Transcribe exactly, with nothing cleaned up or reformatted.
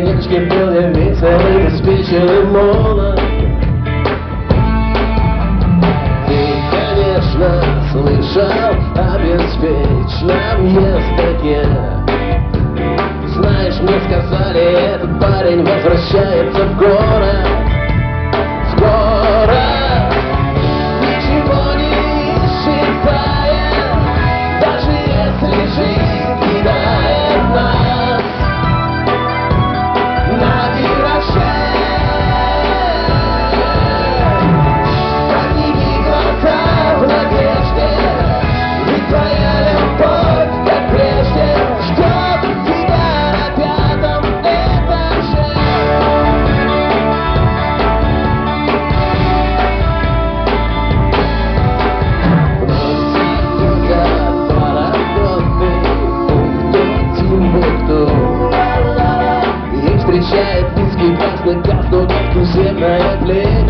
девочке был я веселый, беспечный, молод. Ты, конечно, слышал о беспечном ездаке. Знаешь, мне сказали, этот парень возвращается в город. В город ничего не считает, даже если жизнь кидает нас на вираже. Подними глаза в надежде, ведь твоя любовь, как прежде, ждет тебя на пятом этаже. Вновь город пароходный, Тимбукту. Их встречает низкий красный газ, но нет туземная плеть.